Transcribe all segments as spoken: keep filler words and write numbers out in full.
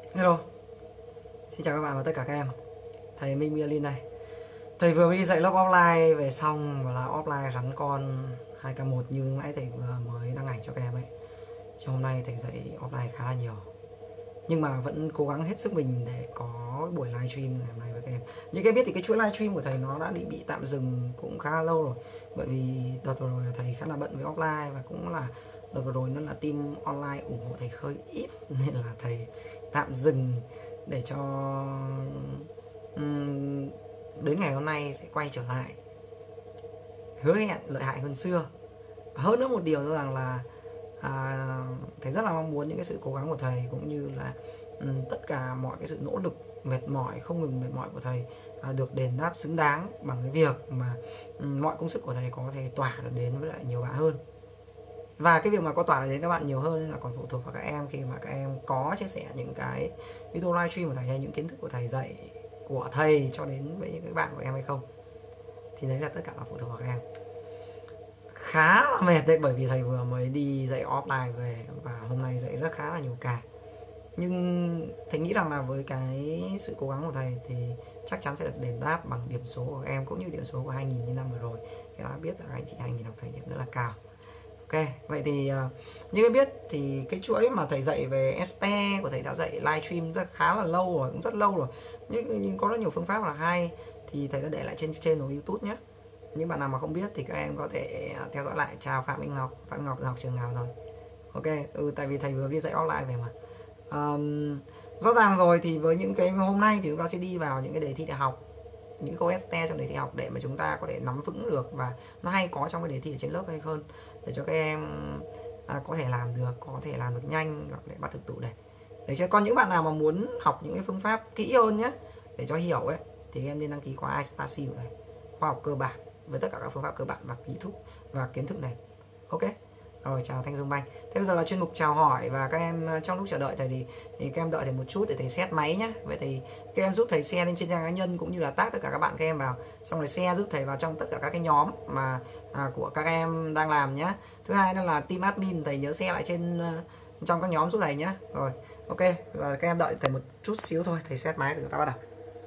Hello, xin chào các bạn và tất cả các em. Thầy Minh Myelin này. Thầy vừa mới đi dạy lớp offline về xong và là offline rắn con hai k một như nãy thầy vừa mới đăng ảnh cho các em ấy. Trong hôm nay thầy dạy offline khá là nhiều, nhưng mà vẫn cố gắng hết sức mình để có buổi livestream ngày hôm nay với các em. Như các em biết thì cái chuỗi livestream của thầy nó đã bị bị tạm dừng cũng khá là lâu rồi, bởi vì đợt vừa rồi thầy khá là bận với offline và cũng là đợt vừa rồi nên là team online ủng hộ thầy hơi ít nên là thầy tạm dừng để cho um, đến ngày hôm nay sẽ quay trở lại, hứa hẹn lợi hại hơn xưa. Hơn nữa một điều rõ ràng là à, thầy rất là mong muốn những cái sự cố gắng của thầy cũng như là um, tất cả mọi cái sự nỗ lực mệt mỏi không ngừng mệt mỏi của thầy à, được đền đáp xứng đáng bằng cái việc mà um, mọi công sức của thầy có thể tỏa được đến với lại nhiều bạn hơn. Và cái việc mà có tỏa đến các bạn nhiều hơn là còn phụ thuộc vào các em, khi mà các em có chia sẻ những cái video livestream của thầy hay những kiến thức của thầy dạy của thầy cho đến với những các bạn của em hay không, thì đấy là tất cả là phụ thuộc vào các em. Khá là mệt đấy, bởi vì thầy vừa mới đi dạy offline về và hôm nay dạy rất khá là nhiều ca. Nhưng thầy nghĩ rằng là với cái sự cố gắng của thầy thì chắc chắn sẽ được đền đáp bằng điểm số của các em cũng như điểm số của hai nghìn như năm vừa rồi. Thì đã biết là anh chị hai nghìn học thầy điểm rất là cao. Ok, vậy thì uh, như các biết thì cái chuỗi mà thầy dạy về ét tê của thầy đã dạy livestream rất khá là lâu rồi, cũng rất lâu rồi. Nhưng, nhưng có rất nhiều phương pháp là hay thì thầy đã để lại trên trên của YouTube nhé. Những bạn nào mà không biết thì các em có thể theo dõi lại. Chào Phạm Minh Ngọc, Phạm Minh Ngọc học trường nào rồi? Ok, ừ, tại vì thầy vừa viết dạy offline về mà. Um, rõ ràng rồi thì với những cái hôm nay thì chúng ta sẽ đi vào những cái đề thi đại học, những câu ét tê trong đề thi học để mà chúng ta có thể nắm vững được và nó hay có trong cái đề thi ở trên lớp hay hơn, để cho các em à, có thể làm được, có thể làm được nhanh hoặc để bắt được tủ đề. Để cho còn những bạn nào mà muốn học những cái phương pháp kỹ hơn nhé, để cho hiểu ấy, thì em nên đăng ký khóa iStarC của thầy, khoa học cơ bản với tất cả các phương pháp cơ bản và kỹ thuật và kiến thức này. Ok. Rồi, chào Thanh Dung Banh. Thế bây giờ là chuyên mục chào hỏi và các em trong lúc chờ đợi thầy thì, thì các em đợi thầy một chút để thầy set máy nhé. Vậy thì các em giúp thầy share lên trên trang cá nhân cũng như là tag tất cả các bạn các em vào, xong rồi share giúp thầy vào trong tất cả các cái nhóm mà à, của các em đang làm nhé. Thứ hai đó là team admin, thầy nhớ share lại trên uh, trong các nhóm giúp thầy nhé. Rồi, ok, là các em đợi thầy một chút xíu thôi, thầy set máy để chúng ta bắt đầu.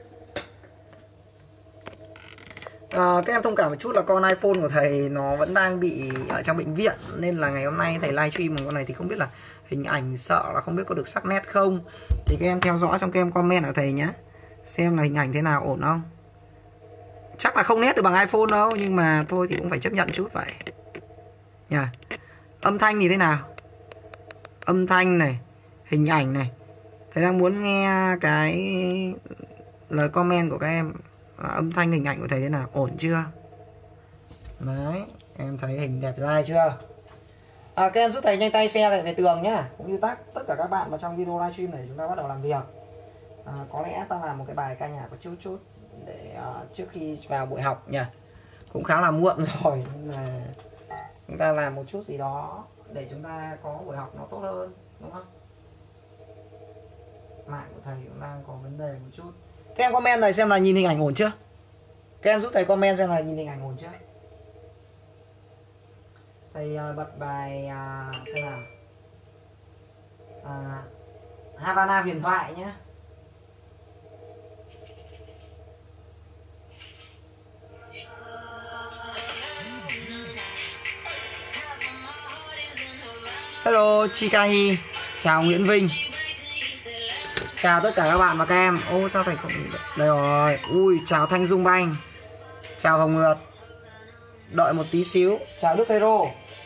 À, các em thông cảm một chút là con iPhone của thầy nó vẫn đang bị ở trong bệnh viện, nên là ngày hôm nay thầy livestream con này thì không biết là hình ảnh sợ là không biết có được sắc nét không, thì các em theo dõi trong các em comment ở thầy nhé, xem là hình ảnh thế nào, ổn không. Chắc là không nét được bằng iPhone đâu, nhưng mà thôi thì cũng phải chấp nhận chút vậy nha. Âm thanh thì thế nào, âm thanh này, hình ảnh này, thầy đang muốn nghe cái lời comment của các em. À, âm thanh hình ảnh của thầy thế nào, ổn chưa? Đấy, em thấy hình đẹp dai chưa? À, các em giúp thầy nhanh tay share lại về tường nhá, cũng như tag tất cả các bạn vào trong video livestream này, chúng ta bắt đầu làm việc. À, có lẽ ta làm một cái bài ca nhạc có chút chút để uh, trước khi vào buổi học nha, cũng khá là muộn rồi, nhưng mà chúng ta làm một chút gì đó để chúng ta có buổi học nó tốt hơn, đúng không? Mạng của thầy cũng đang có vấn đề một chút. Các em comment này xem là nhìn hình ảnh ổn chưa? Các em giúp thầy comment xem là nhìn hình ảnh ổn chưa? Thầy uh, bật bài uh, xem nào. Uh, Havana huyền thoại nhé. Hello Chikahi, chào Nguyễn Vinh, chào tất cả các bạn và các em. Ô sao thầy không đây rồi. Ui, chào Thanh Dung Banh, chào Hồng Ngược, đợi một tí xíu, chào Đức Hero.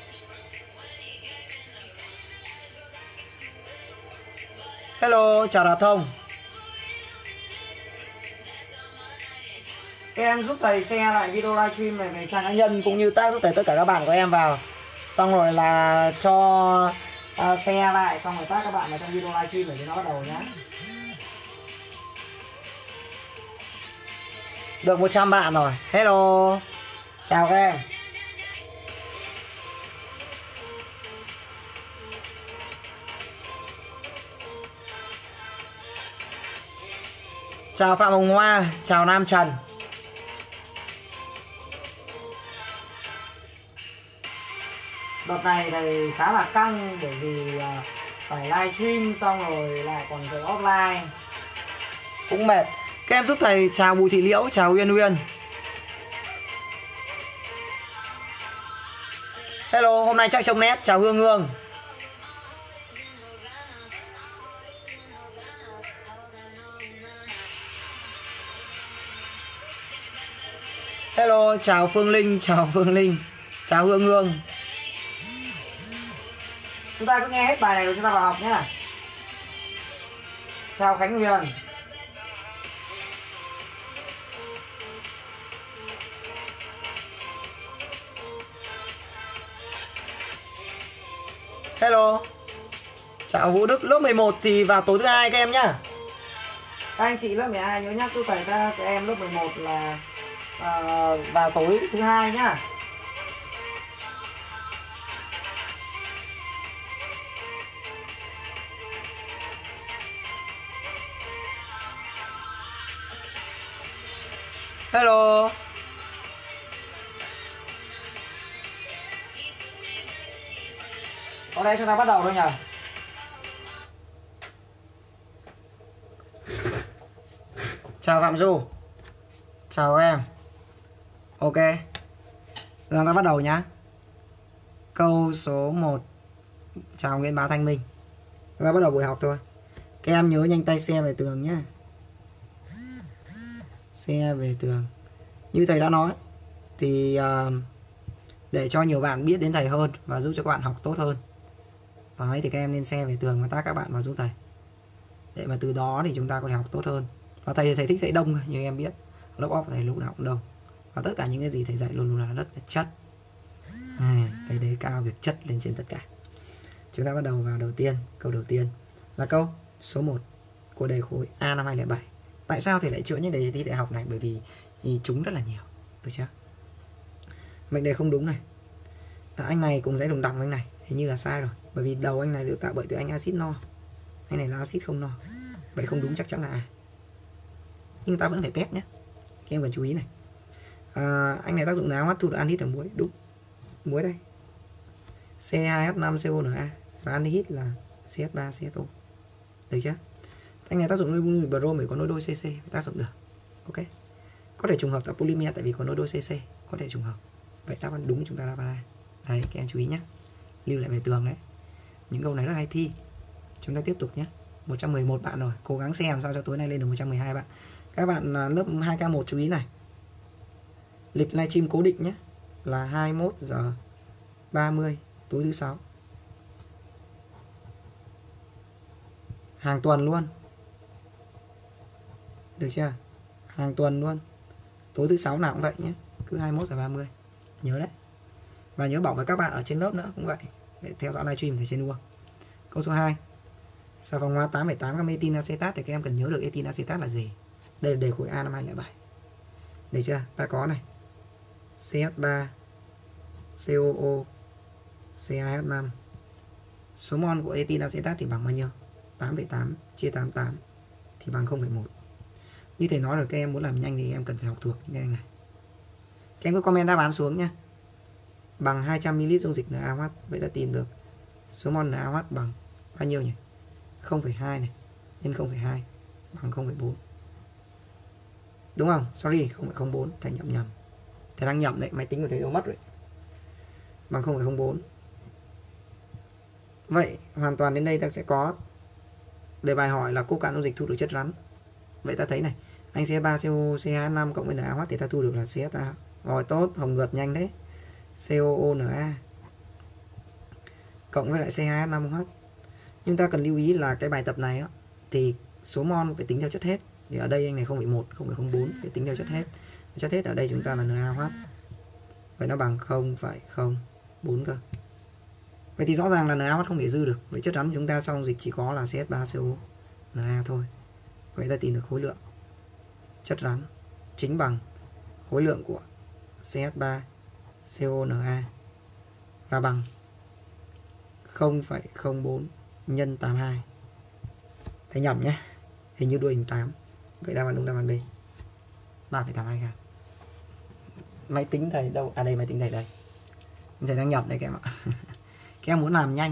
Hello, chào Đà Thông. Các em giúp thầy share lại video livestream này về trang cá nhân cũng như tag giúp thầy tất cả các bạn của em vào, xong rồi là cho uh, share lại, xong rồi tag các bạn vào trong video livestream để cho nó bắt đầu nhé. Được một trăm bạn rồi. Hello, chào các em. Chào Phạm Hồng Hoa, chào Nam Trần. Đợt này thầy khá là căng bởi vì uh, phải live stream xong rồi lại còn phải offline cũng mệt. Các em giúp thầy chào Bùi Thị Liễu, chào Uyên Uyên. Hello, hôm nay chắc trông nét, chào Hương Hương. Hello, chào Phương Linh, chào Phương Linh, chào Hương Hương. Chúng ta cứ nghe hết bài này rồi chúng ta vào học nhé. Chào Khánh Huyền. Hello. Chào Vũ Đức. Lớp mười một thì vào tối thứ hai các em nhá. Các anh chị lớp mười hai nhớ nhắc tôi phải ra các em lớp mười một là uh, vào tối thứ hai nhá. Hello. Ở đây chúng ta bắt đầu thôi nhỉ. Chào Phạm Du. Chào em. Ok. Chúng ta bắt đầu nhá. Câu số một. Chào Nguyễn Bá Thanh Minh. Chúng ta bắt đầu buổi học thôi. Các em nhớ nhanh tay xe về tường nhá. Xe về tường. Như thầy đã nói thì uh, để cho nhiều bạn biết đến thầy hơn và giúp cho các bạn học tốt hơn, đấy, thì các em nên share về tường và tag các bạn vào giúp thầy, để mà từ đó thì chúng ta có thể học tốt hơn. Và thầy thầy thích dạy đông, như em biết lớp off thầy lúc nào cũng đông, và tất cả những cái gì thầy dạy luôn luôn là rất là chất. À, thầy đề cao việc chất lên trên tất cả. Chúng ta bắt đầu vào đầu tiên. Câu đầu tiên là câu số một của đề khối A năm hai không không bảy. Tại sao thầy lại chữa những đề thi đại học này? Bởi vì thì chúng rất là nhiều, được chưa? Mệnh đề không đúng này. À, anh này cùng giấy đồng đọc với anh này hình như là sai rồi, bởi vì đầu anh này được tạo bởi từ anh axit no, anh này là axit không no, vậy không đúng chắc chắn là A. Nhưng ta vẫn phải test nhé, các em cần chú ý này. À, anh này tác dụng nào hấp thụ được anhydride ở muối, đúng, muối đây C hai H năm C O N A và anhydride là C H ba C H O, được chưa? Anh này tác dụng với brom bởi có nối đôi C C, tác dụng được, ok. Có thể trùng hợp tạo polymer tại vì có nối đôi C C, có thể trùng hợp. Vậy đáp án đúng chúng ta là A. Đấy, các em chú ý nhé, lưu lại về tường đấy. Những câu này rất hay thi. Chúng ta tiếp tục nhé. một trăm mười một bạn rồi, cố gắng xem sao cho tối nay lên được một trăm mười hai bạn. Các bạn lớp hai K một chú ý này. Lịch livestream cố định nhé, là hai mươi mốt giờ ba mươi tối thứ sáu. Hàng tuần luôn. Được chưa? Hàng tuần luôn. Tối thứ sáu nào cũng vậy nhé, cứ hai mươi mốt giờ ba mươi. Nhớ đấy. Và nhớ bảo với các bạn ở trên lớp nữa cũng vậy, để theo dõi livestream thầy trên đua. Câu số hai. Xà phòng hóa tám phẩy tám gam etin acetat thì các em cần nhớ được etin acetat là gì. Đây là đề khối A năm hai không không bảy. Được chưa? Ta có này. C H ba C O O C hai H năm. Số mol của etin acetat thì bằng bao nhiêu? tám phẩy tám chia tám mươi tám thì bằng không phẩy một. Như thầy nói rồi, các em muốn làm nhanh thì em cần phải học thuộc những cái này. Các em cứ comment đáp án xuống nhé. Bằng hai trăm mi li lít dung dịch NaOH. Vậy đã tìm được số mol NaOH bằng bao nhiêu nhỉ? không phẩy hai này nhân không phẩy hai bằng không phẩy bốn. Đúng không? Sorry, không phẩy không bốn, thầy nhầm nhầm. Thầy đang nhầm đấy, máy tính của thầy đâu mất rồi. Bằng không phẩy không bốn. Vậy hoàn toàn đến đây ta sẽ có đề bài hỏi là cô cạn dung dịch thu được chất rắn. Vậy ta thấy này, anh C H ba C O C hai H năm cộng với NaOH thì ta thu được là C H ba. Rồi tốt, hồng ngượt nhanh đấy. C O O N A cộng với lại C hai H năm O H. Nhưng ta cần lưu ý là cái bài tập này á, thì số mol phải tính theo chất hết. Thì ở đây anh này không phẩy một, không phẩy không bốn phải tính theo chất hết. Chất hết ở đây chúng ta là NaOH. Vậy nó bằng không phẩy không bốn cơ. Vậy thì rõ ràng là NaOH không thể dư được. Vậy chất rắn của chúng ta trong dịch chỉ có là C H ba C O Na thôi. Vậy ta tìm được khối lượng chất rắn chính bằng khối lượng của C H ba C O N A và bằng không phẩy không bốn nhân tám mươi hai. Thầy nhầm nhé, hình như đuôi hình tám. Vậy đáp án đúng đáp án B, ba phẩy tám mươi hai gam. Máy tính thầy đâu? À đây, máy tính thầy đây. Thầy đang nhầm đấy các em ạ. Các em muốn làm nhanh ấy,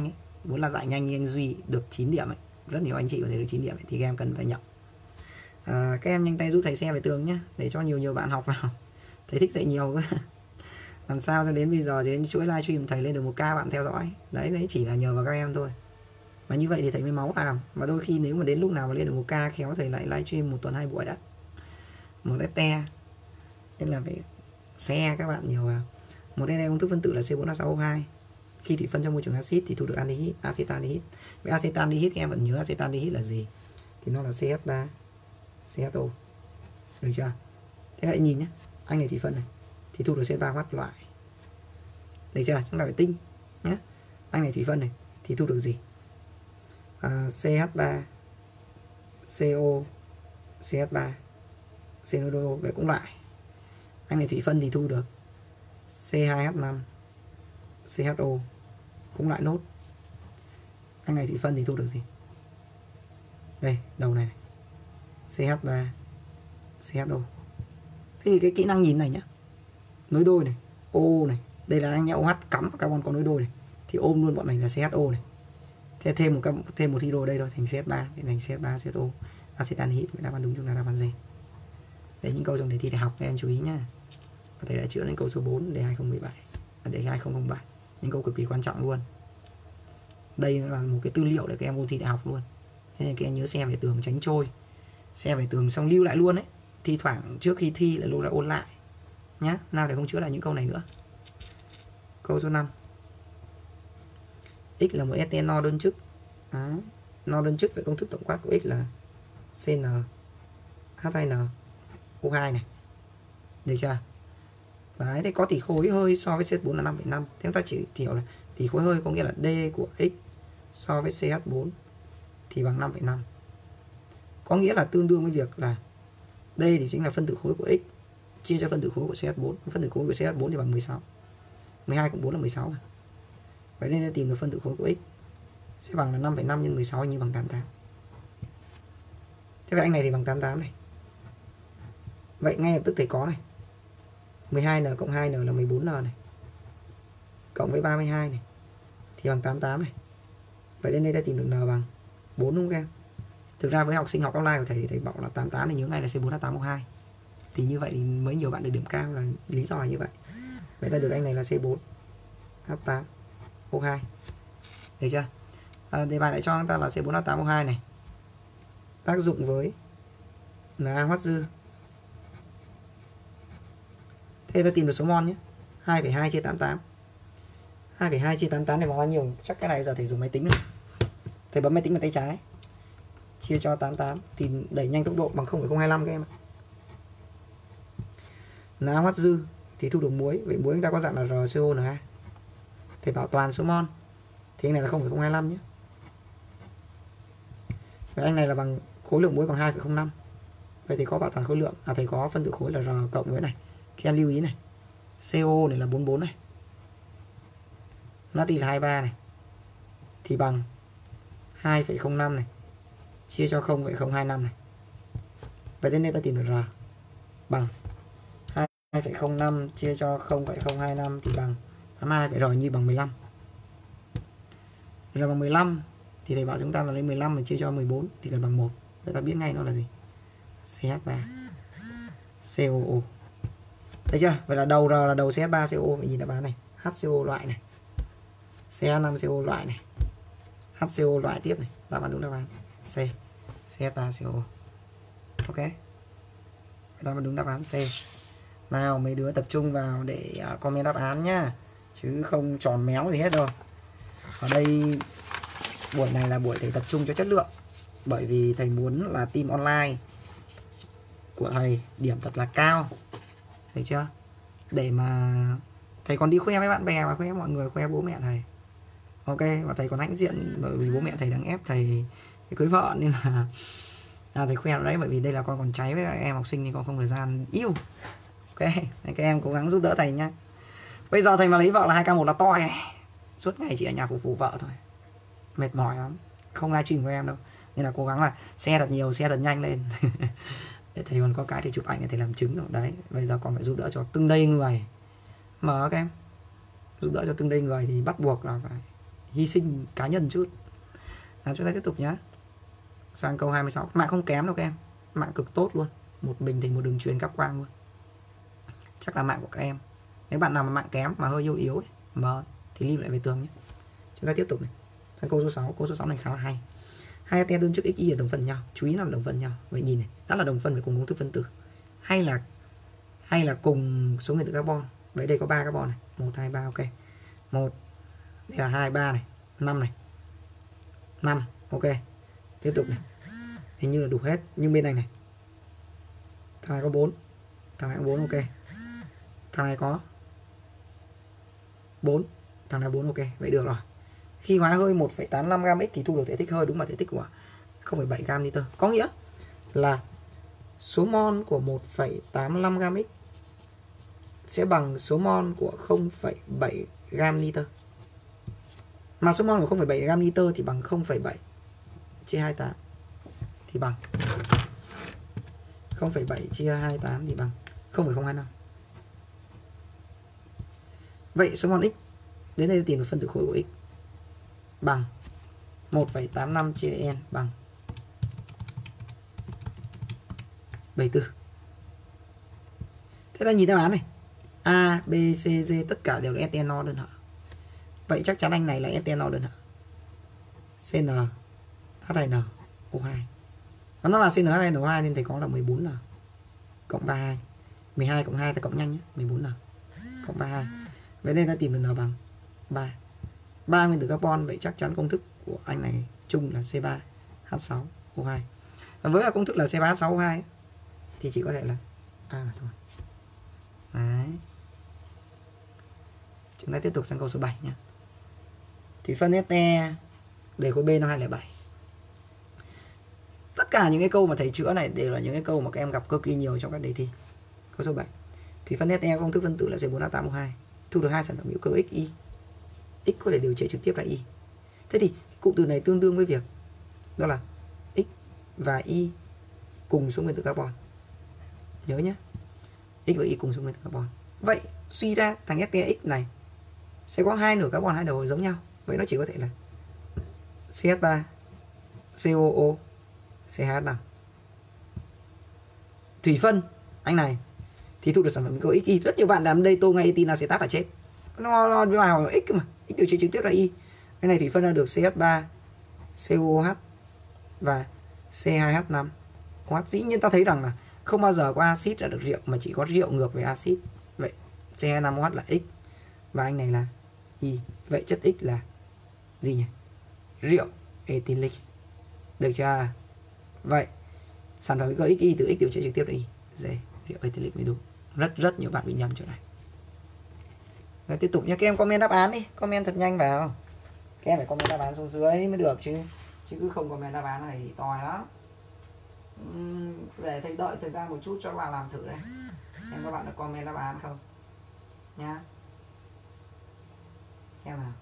muốn là giải nhanh như anh Duy được chín điểm ấy, rất nhiều anh chị có thể được chín điểm ấy, thì các em cần phải nhận. À, các em nhanh tay giúp thầy share về tường nhé, để cho nhiều nhiều bạn học vào. Thầy thích dạy nhiều quá. Làm sao cho đến bây giờ đến chuỗi livestream thầy lên được một k bạn theo dõi. Đấy, đấy chỉ là nhờ vào các em thôi. Và như vậy thì thầy mới máu làm. Và đôi khi nếu mà đến lúc nào mà lên được một k khéo thầy lại livestream một tuần hai buổi đã. Một te. Nên là phải share các bạn nhiều vào. Một te công thức phân tử là C bốn H sáu O hai. Khi thủy phân trong môi trường axit thì thu được aldehyde, acetaldehyde. Với acetaldehyde các em vẫn nhớ acetaldehyde là gì? Thì nó là C H ba C H O. Được chưa? Thế lại nhìn nhé, anh này thủy phân này thì thu được C H ba H loại. Được chưa? Chúng ta phải tinh nhé. Anh này thủy phân này thì thu được gì? À, C H ba C O C H ba C N O. Vậy cũng lại. Anh này thủy phân thì thu được C hai H năm C H O, cũng lại nốt. Anh này thủy phân thì thu được gì? Đây, đầu này, này. C H ba C H O. Thế thì cái kỹ năng nhìn này nhá, nối đôi này, O này, đây là anh O H cắm carbon có nối đôi này, thì ôm luôn bọn này là C H O này. Thế thêm một thêm một hydro đây thôi, thành C H ba, thành C H ba C H O, acetaldehyde. Đáp án đúng chúng ta đáp án D. Đấy, những câu trong đề thi đại học các em chú ý nhá. Và thầy đã chữa đến câu số bốn đề hai không một bảy, đề hai không không bảy, những câu cực kỳ quan trọng luôn. Đây là một cái tư liệu để các em ôn thi đại học luôn. Thế nên các em nhớ xem về tường tránh trôi, xem về tường xong lưu lại luôn đấy. Thi thoảng trước khi thi là lúc đã ôn lại nhá, nào để không chữa lại những câu này nữa. Câu số năm. X là một ét en no đơn chức. Đó. No đơn chức, vậy công thức tổng quát của X là C N H hai N O hai này. Được chưa? Đấy, thế có tỷ khối hơi so với C H bốn là năm phẩy năm. Thế chúng ta chỉ hiểu là tỷ khối hơi có nghĩa là D của X so với C H bốn thì bằng năm phẩy năm. Có nghĩa là tương đương với việc là D thì chính là phân tử khối của X chia cho phân tử khối của C H bốn. Phân tử khối của C H bốn thì bằng mười sáu. mười hai cộng bốn là mười sáu. Vậy nên tìm được phân tử khối của X sẽ bằng là năm phẩy năm nhân mười sáu như bằng tám mươi tám. Thế vậy anh này thì bằng tám mươi tám này. Vậy ngay lập tức thầy có này. mười hai N cộng hai N là mười bốn N này. Cộng với ba mươi hai này thì bằng tám mươi tám này. Vậy nên đây ta tìm được N bằng bốn đúng không các em? Thực ra với học sinh học online của thầy thì thầy bảo là tám mươi tám thì nhớ ngay là C bốn H tám O hai. Thì như vậy thì mới nhiều bạn được điểm cao, là lý do là như vậy. Vậy ta được anh này là C bốn H tám O hai. Được chưa? À, đề bài lại cho chúng ta là C bốn H tám O hai này. Tác dụng với NaOH dư. Thế ta tìm được số mol nhé. hai phẩy hai chia tám mươi tám. hai phẩy hai chia tám mươi tám này bằng bao nhiêu? Chắc cái này giờ thầy dùng máy tính này. Thầy bấm máy tính bằng tay trái. Chia cho tám mươi tám thì đẩy nhanh tốc độ bằng không phẩy không hai lăm các em ạ. NaOH dư thì thu được muối. Vậy muối chúng ta có dạng là R C O N A. Thầy bảo toàn số mol thì anh này là không phẩy không hai lăm nhé. Vậy anh này là bằng khối lượng muối bằng hai phẩy không năm. Vậy thì có bảo toàn khối lượng, à thầy có phân tử khối là R cộng với này. Các em lưu ý này. C O này là bốn mươi bốn này. Natri là hai mươi ba này. Thì bằng hai phẩy không năm này chia cho không phẩy không hai lăm này. Vậy nên ta tìm được R bằng hai phẩy không năm chia cho không phẩy không hai lăm thì bằng tám mươi hai, vậy rồi như bằng mười lăm. R bằng mười lăm thì thầy bảo chúng ta là lấy mười lăm mà chia cho mười bốn thì cần bằng một. Vậy ta biết ngay nó là gì? C H ba C O O. Thấy chưa? Vậy là đầu R là đầu C H ba C O O. Mình nhìn đáp án này, H C O loại này, C H năm C O loại này, H C O loại tiếp này. Đáp án đúng đáp án C, C H ba C O O. Ok, đáp án đúng đáp án C. Nào mấy đứa tập trung vào để comment đáp án nhá, chứ không tròn méo gì hết đâu. Ở đây buổi này là buổi thầy tập trung cho chất lượng, bởi vì thầy muốn là team online của thầy điểm thật là cao, thấy chưa? Để mà thầy còn đi khoe với bạn bè và khoe mọi người, khoe bố mẹ thầy. Ok, và thầy còn hãnh diện bởi vì bố mẹ thầy đang ép thầy, thầy cưới vợ nên là à, thầy khoe đấy, bởi vì đây là con còn cháy với các em học sinh thì còn không thời gian yêu. Ok, các em cố gắng giúp đỡ thầy nhá. Bây giờ thầy mà lấy vợ là hai k một là toi này. Suốt ngày chỉ ở nhà phục vụ vợ thôi, mệt mỏi lắm, không livestream của em đâu. Nên là cố gắng là xe thật nhiều, xe thật nhanh lên. Để thầy còn có cái thì chụp ảnh để thầy làm chứng rồi. Đấy, bây giờ còn phải giúp đỡ cho từng đây người. Mở các em, giúp đỡ cho từng đây người thì bắt buộc là phải hy sinh cá nhân chút. À, chúng ta tiếp tục nhé. Sang câu hai mươi sáu. Mạng không kém đâu các em, mạng cực tốt luôn, một bình thì một đường truyền cáp quang luôn. Chắc là mạng của các em. Nếu bạn nào mà mạng kém mà hơi yếu yếu ấy, mờ thì lưu lại về tường nhé. Chúng ta tiếp tục này. Sang câu số sáu. Câu số sáu này khá là hay. Hai anten đơn chức x, y là đồng phân nhau. Chú ý là đồng phân nhau. Vậy nhìn này, đó là đồng phân với cùng công thức phân tử. Hay là hay là cùng số nguyên tử carbon. Vậy đây có ba carbon này, một hai ba, ok. một đây là hai ba này, năm này. năm, ok. Tiếp tục này. Hình như là đủ hết, nhưng bên này này. Thằng này có bốn. Thằng này có bốn, ok. Thằng này có bốn. Thằng này bốn, ok. Vậy được rồi. Khi hóa hơi một phẩy tám mươi lăm gam x thì thu được thể tích hơi đúng là thể tích của không phẩy bảy gam liter. Có nghĩa là số mol của một phẩy tám mươi lăm gam x sẽ bằng số mol của không phẩy bảy gam liter. Mà số mol của không phẩy bảy gam liter thì bằng không phẩy bảy chia hai mươi tám thì bằng không phẩy bảy chia hai mươi tám thì bằng không phẩy không hai năm. Vậy số mol x, đến đây tìm được phân tử khối của x, bằng một phẩy tám mươi lăm chia n bằng bảy mươi tư. Thế ta nhìn đáp án này, A, B, C, D tất cả đều là ethanol đơn hở. Vậy chắc chắn anh này là ethanol đơn hở. xê en hát hai en o hai. Và nó là xê en hát hai en o hai nên thầy có là mười bốn N cộng ba mươi hai. mười hai cộng hai ta cộng nhanh nhé, mười bốn N cộng ba mươi hai. Vậy nên ta tìm được N bằng ba. ba nguyên tử carbon, vậy chắc chắn công thức của anh này chung là C ba H sáu O hai. Và với là công thức là C ba H sáu O hai thì chỉ có thể là A mà thôi. Đấy. Chúng ta tiếp tục sang câu số bảy nhé. Thủy phân Fe đề khối B năm hai không không bảy. Tất cả những cái câu mà thầy chữa này đều là những cái câu mà các em gặp cực kỳ nhiều trong các đề thi. Câu số bảy. Thủy phân Fe công thức phân tử là C bốn H tám O hai. Thu được hai sản phẩm hữu cơ X, Y. X có thể điều chế trực tiếp là Y. Thế thì cụm từ này tương đương với việc đó là X và Y cùng số nguyên tử carbon. Nhớ nhé, X và Y cùng số nguyên tử carbon. Vậy suy ra thằng Fe X này sẽ có hai nửa carbon, hai đầu giống nhau. Vậy nó chỉ có thể là C H ba C O O C H năm. Thủy phân anh này thì thu được sản phẩm hữu cơ X, Y. Rất nhiều bạn làm đây tô ngay etin acetat là chết. Nó nó với vào X mà, X điều chế trực tiếp là Y. Cái này thủy phân ra được C H ba C O H và C hai H năm O H. Dĩ nhiên ta thấy rằng là không bao giờ có axit là được rượu, mà chỉ có rượu ngược với axit. Vậy C hai năm O H là X và anh này là Y. Vậy chất X là gì nhỉ? Rượu ethylic. Được chưa? Vậy sản phẩm hữu cơ X, Y từ X điều chế trực tiếp là Y. D, rượu ethylic mới đúng. Rất rất nhiều bạn bị nhầm chỗ này. Rồi tiếp tục nhé, các em comment đáp án đi, comment thật nhanh vào. Các em phải comment đáp án xuống dưới mới được chứ. Chứ cứ không comment đáp án này thì tòi lắm. Uhm, để thầy đợi thời gian một chút cho các bạn làm thử đây. Xem các bạn đã comment đáp án không nhá. Xem nào.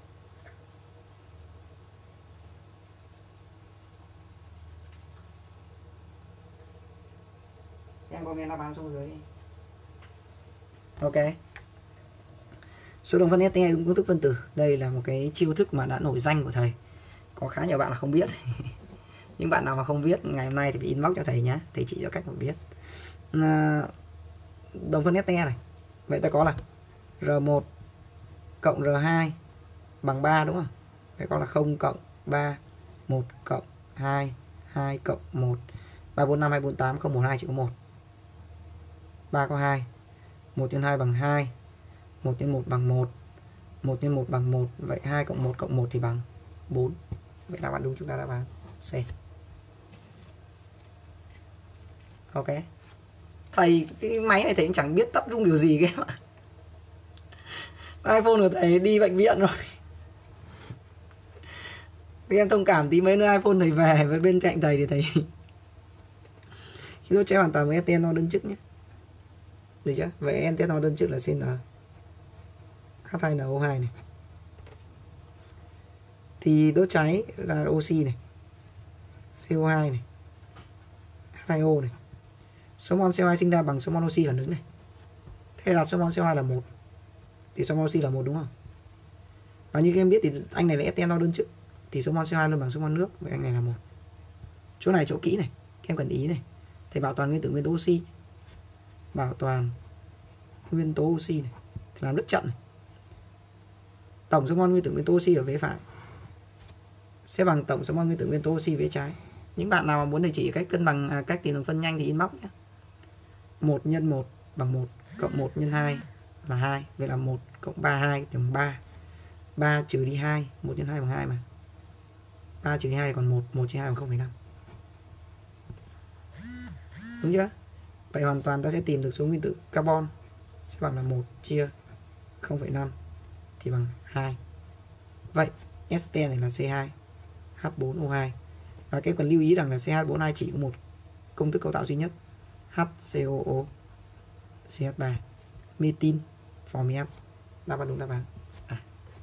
Em comment đáp án xuống dưới đi. Ok. Số đồng phân Fe ứng công thức phân tử. Đây là một cái chiêu thức mà đã nổi danh của thầy. Có khá nhiều bạn là không biết. Những bạn nào mà không biết ngày hôm nay thì phải inbox cho thầy nhé. Thầy chỉ cho cách mà biết. À, đồng phân Fe này. Vậy ta có là R một cộng R hai bằng ba đúng không? Vậy có là không cộng ba, một cộng hai, hai cộng một, ba, bốn, năm, hai, bốn, tám, không, một, hai chỉ có một. ba có hai. một nhân hai bằng hai. một nhân một bằng một. một nhân một bằng một. Vậy hai cộng một cộng một thì bằng bốn. Vậy đáp án đúng chúng ta đáp án C. Ok. Thầy cái máy này thầy cũng chẳng biết tắt rung điều gì cái mà. iPhone của thầy đi bệnh viện rồi. Thì em thông cảm tí, mấy nữa iPhone thầy về với bên cạnh thầy thì thầy khi nó chế hoàn toàn với ethanol đơn chức nhé. Được chưa? Vậy ethanol đơn chức là C N H hai N O hai này. Thì đốt cháy là oxy này, C O hai này, H hai O này. Số mol C O hai sinh ra bằng số mol oxy phản ứng này. Thế là số mol C O hai là một. Thì số mol oxy là một đúng không? Và như các em biết thì anh này là ét tê en đo đơn chức thì số mol xê o hai luôn bằng số mol nước, vậy anh này là một. Chỗ này chỗ kỹ này, các em cần ý này. Thầy bảo toàn nguyên tử nguyên tố oxy. Bảo toàn nguyên tố oxy này, thì làm rất chậm này. Tổng số mol nguyên tử nguyên tố oxy ở vế phải sẽ bằng tổng số mol nguyên tử nguyên tố oxy vế trái. Những bạn nào mà muốn thầy chỉ cách cân bằng à, cách tìm đường phân nhanh thì inbox nhé. một nhân một bằng một, cộng một nhân hai là hai, vậy là một cộng ba hai bằng ba. ba trừ đi hai, một nhân hai bằng hai mà. ba trừ đi hai còn một, một trừ hai bằng không phẩy năm. Đúng chưa? Vậy hoàn toàn ta sẽ tìm được số nguyên tử carbon sẽ bằng là một chia không phẩy năm thì bằng hai. Vậy ét tê này là xê hai H bốn O hai. Và các cần lưu ý rằng là xê hát bốn hai chỉ có một công thức cấu tạo duy nhất, HCOO xê hát ba, metin form F. Đáp án đúng đáp án. À.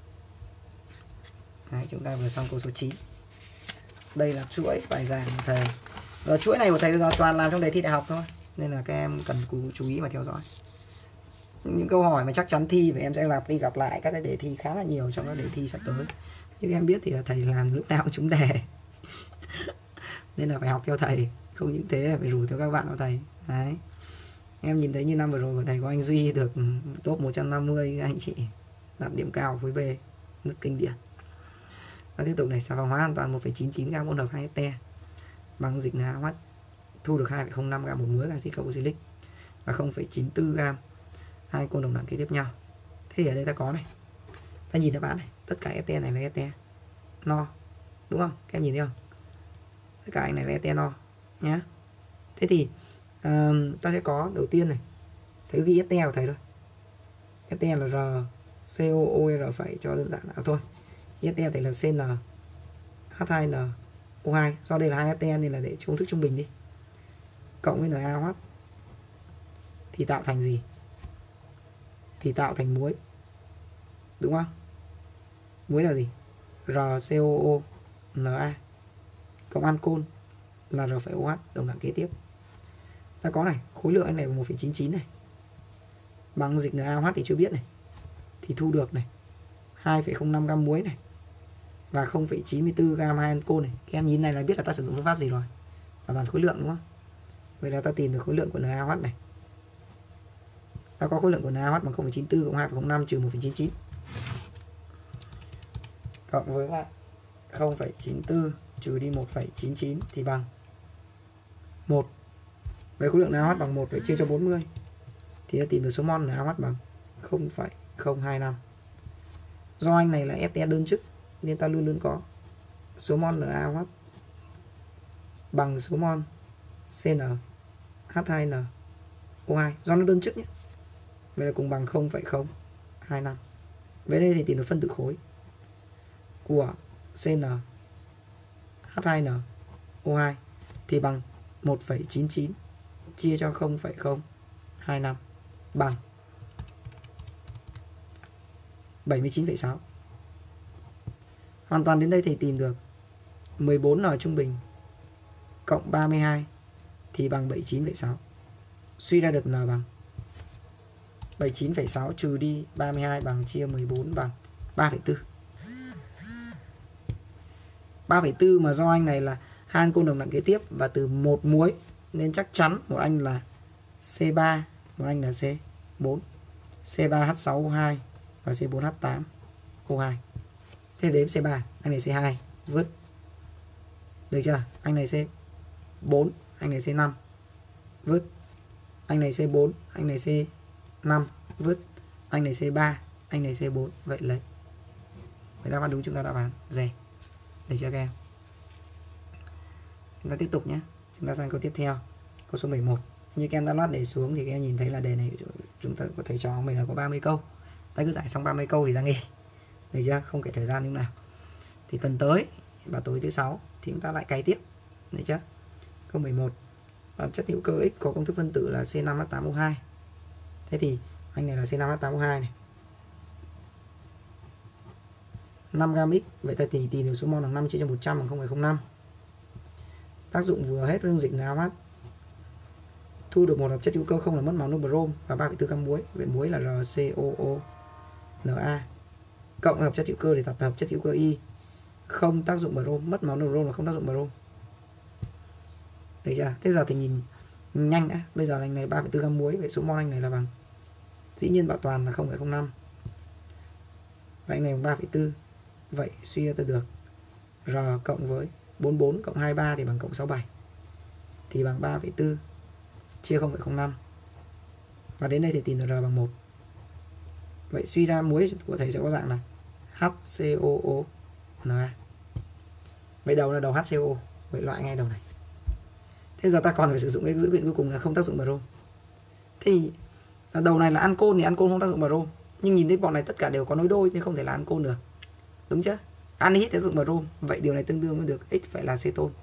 Đấy, chúng ta vừa xong câu số chín. Đây là chuỗi bài giảng của thầy. Rồi, chuỗi này của thầy giờ toàn làm trong đề thi đại học thôi, nên là các em cần chú ý mà theo dõi. Những câu hỏi mà chắc chắn thi và em sẽ lặp đi gặp lại các cái đề thi khá là nhiều trong các đề thi sắp tới. Như em biết thì là thầy làm lúc nào cũng trúng đề. Nên là phải học theo thầy, không những thế là phải rủ theo các bạn của thầy. Đấy. Em nhìn thấy như năm vừa rồi của thầy có anh Duy được top một trăm năm mươi anh chị đạt điểm cao khối B, rất kinh điển. Và tiếp tục này, xà phòng hóa an toàn một phẩy chín chín gam hỗn hợp hai te bằng dịch en a hát thu được hai phẩy không năm gam một muối axit carboxylic và không phẩy chín tư gam hai côn đồng đẳng kế tiếp nhau. Thế thì ở đây ta có này, ta nhìn đáp án này, tất cả ét tê này là ét tê no, đúng không? Các em nhìn thấy không? Tất cả anh này là ét tê no nhé. Thế thì um, ta sẽ có đầu tiên này, thầy ghi ét tê của thầy thôi. ét tê là R C O O R phẩy cho đơn giản là thôi. ét tê thầy là C N H hai N O hai, do đây là hai ét tê nên là để công thức trung bình đi. Cộng với en a hát thì tạo thành gì? Thì tạo thành muối. Đúng không? Muối là gì? R C O O N A cộng ancol là R phẩy O H đồng đẳng kế tiếp. Ta có này, khối lượng anh này là một phẩy chín chín này. Bằng dịch en a hát thì chưa biết này. Thì thu được này hai phẩy không năm gam muối này và không phẩy chín mươi tư gam hai ancol này. Các em nhìn này là biết là ta sử dụng phương pháp gì rồi. Và toàn khối lượng đúng không? Vậy là ta tìm được khối lượng của en a hát này. Ta có khối lượng của en a hát bằng không phẩy chín tư cộng hai phẩy không năm trừ một phẩy chín chín. Cộng với lại không phẩy chín tư trừ đi một phẩy chín chín thì bằng một. Với khối lượng en a hát bằng một phải chia cho bốn mươi. Thì ta tìm được số mol en a hát bằng không phẩy không hai năm. Do anh này là ét tê đơn chức nên ta luôn luôn có số mol en a hát bằng số mol C N H hai N O hai, do nó đơn chức nhé. Vậy là cùng bằng không phẩy không hai năm. Với đây thì tìm được phân tử khối của C N H hai N O hai thì bằng một phẩy chín chín chia cho không phẩy không hai năm bằng bảy mươi chín phẩy sáu. Hoàn toàn đến đây thì tìm được mười bốn N trung bình cộng ba mươi hai thì bằng bảy mươi chín phẩy sáu. Suy ra được N bằng bảy mươi chín phẩy sáu trừ đi ba mươi hai bằng chia mười bốn bằng ba phẩy bốn. ba phẩy bốn mà do anh này là hai ancol đồng đẳng kế tiếp và từ một muối nên chắc chắn một anh là C ba, một anh là C bốn. C ba H sáu O hai và C bốn H tám O hai. Thế đếm C ba, anh này C hai, vứt. Được chưa? Anh này C bốn, anh này C năm, vứt. Anh này C bốn, anh này C năm, vứt. Anh này C ba, anh này C bốn, vậy lấy. Vậy đáp án đúng chúng ta đáp án D. Được chưa các em? Chúng ta tiếp tục nhé. Chúng ta sang câu tiếp theo. Câu số mười một. Như các em đã loát đề xuống thì các em nhìn thấy là đề này chúng ta có thể cho mình là có ba mươi câu. Ta cứ giải xong ba mươi câu thì ta nghỉ. Được chưa? Không kể thời gian lúc nào. Thì tuần tới và tối thứ sáu thì chúng ta lại cày tiếp. Được chưa? Câu mười một. Và chất hữu cơ X có công thức phân tử là C năm H tám O hai. Thế thì anh này là C năm H tám O hai này. năm gam X, vậy ta thì tìm được số mol bằng năm chia cho một trăm bằng không phẩy không năm. Tác dụng vừa hết với dung dịch en a hát. Thu được một hợp chất hữu cơ không là mất màu nước brom và ba phẩy bốn gam muối. Vậy muối là R C O O N A cộng hợp chất hữu cơ để tập hợp chất hữu cơ Y, không tác dụng brom, mất máu brom là không tác dụng brom. Thấy chưa? Thế giờ thì nhìn nhanh đã. Bây giờ anh này ba phẩy bốn gam muối, vậy số mol anh này là bằng, dĩ nhiên bảo toàn là không phẩy không năm. Vậy anh này bằng ba phẩy bốn. Vậy suy ra được R cộng với bốn mươi bốn cộng hai mươi ba thì bằng cộng sáu mươi bảy. Thì bằng ba phẩy bốn chia không phẩy không năm. Và đến đây thì tìm được R bằng một. Vậy suy ra muối của thầy sẽ có dạng là HCOO Na. Vậy đầu là đầu HCO. Vậy loại ngay đầu này. Thế giờ ta còn phải sử dụng cái dữ kiện cuối cùng là không tác dụng brom. Thì đầu này là ancol thì ancol không tác dụng brom. Nhưng nhìn thấy bọn này tất cả đều có nối đôi nên không thể là ancol được. Đúng chưa? Anhydride tác dụng brom. Vậy điều này tương đương với được X phải là cetone.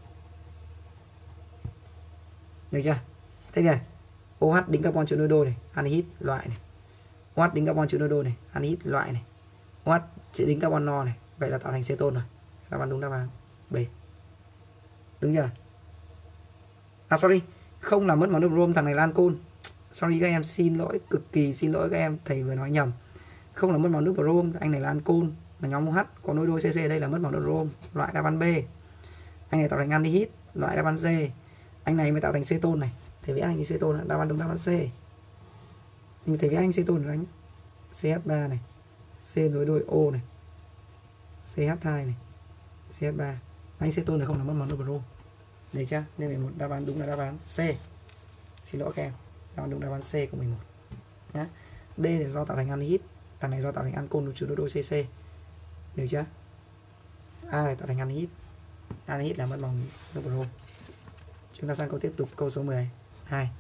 Được chưa? Thế kìa. OH đính carbon chữ nối đôi này, anhydride loại này. OH đính carbon chữ nối đôi này, anhydride loại này. OH chỉ đính carbon no này, vậy là tạo thành cetone rồi. Đáp án đúng đáp án B. Đúng chưa? À sorry, không là mất máu brom, thằng này là ancol. Sorry các em, xin lỗi, cực kỳ xin lỗi các em, thầy vừa nói nhầm. Không là mất máu nước brom, anh này là ancol, là nhóm OH, có nối đôi xê xê, đây là mất máu nước brom, loại đáp án B. Anh này tạo thành anhydride, loại đáp án C. Anh này mới tạo thành cetone này. Thầy vẽ anh cetone, đáp án đúng đáp án C. Nhưng thầy vẽ anh cetone rồi anh. xê hát ba này, C nối đôi O này, xê hát hai này, xê hát ba. Anh cetone này không là mất máu nước brom. Được chưa? Nên mười một đáp án đúng là đáp án C. Xin lỗi các em. Đáp án đúng đáp án C của mười một. Nhá. D là do tạo thành anhydride, thằng này do tạo thành ancol chứa nối đôi xê xê. Được chưa? A là tạo thành anhydride. Anhydride là mất máu nước brom. Chúng ta sang câu tiếp tục, câu số mười hai.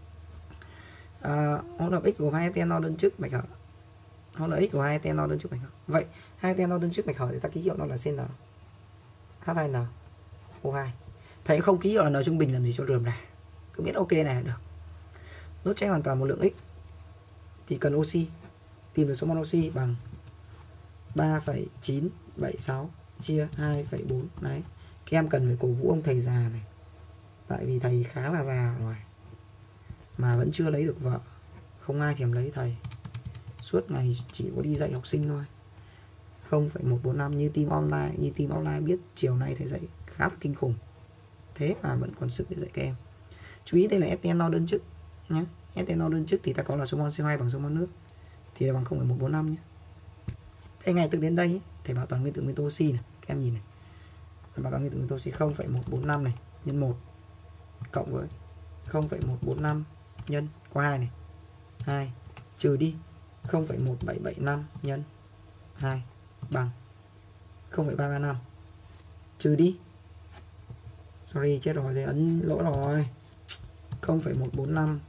À, hỗn hợp X gồm hai ethanol đơn chức bạch hở. Hỗn hợp X của hai ethanol đơn chức bạch hở. Vậy hai ethanol đơn chức bạch hở thì ta ký hiệu nó là xê en hát hai en o hai. Thầy không ký hiệu là N trung bình làm gì cho rườm rà. Cứ biết ok này là được. Đốt cháy hoàn toàn một lượng X thì cần oxy. Tìm được số mol oxy bằng ba phẩy chín bảy sáu chia hai phẩy bốn. Đấy. Các em cần phải cổ vũ ông thầy già này. Tại vì thầy khá là già rồi mà vẫn chưa lấy được vợ. Không ai thèm lấy thầy. Suốt ngày chỉ có đi dạy học sinh thôi. không phẩy một bốn năm như team online, như team offline biết chiều nay thầy dạy khá là kinh khủng. Thế mà vẫn còn sức để dạy các em. Chú ý đây là ethanol đơn chức nhé. Ethanol đơn chức thì ta có là số mol xê o hai bằng số mol nước thì là bằng không phẩy một bốn năm nhé. Thế ngày từ đến đây thầy bảo toàn nguyên tử nguyên tố oxy này, các em nhìn này. Thầy bảo toàn nguyên tử nguyên tố oxy không phẩy một bốn năm này nhân một cộng với không phẩy một bốn năm nhân có hai này. hai trừ đi không phẩy một bảy bảy năm nhân hai bằng không phẩy ba ba năm. Trừ đi. Sorry chết rồi, thì ấn lỗi rồi. không phẩy một bốn năm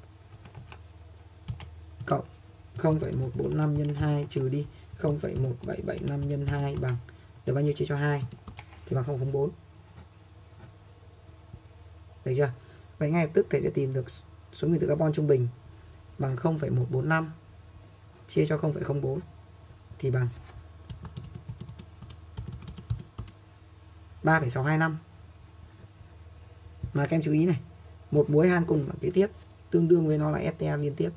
cộng không phẩy một bốn năm nhân hai trừ đi không phẩy một bảy bảy năm nhân hai bằng được bao nhiêu chia cho hai thì bằng không phẩy không bốn. Được chưa? Vậy ngay lập tức thầy sẽ tìm được số nguyên tử carbon trung bình bằng không phẩy một bốn năm chia cho không phẩy không bốn thì bằng ba phẩy sáu hai năm. Mà các em chú ý này, một muối han cùng kế tiếp tương đương với nó là este liên tiếp.